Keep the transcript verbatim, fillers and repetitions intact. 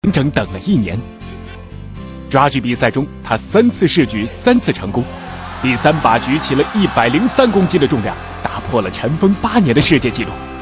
整整等了一年。抓举比赛中，他三次试举，三次成功。第三把举起了一百零三公斤的重量，打破了尘封八年的世界纪录。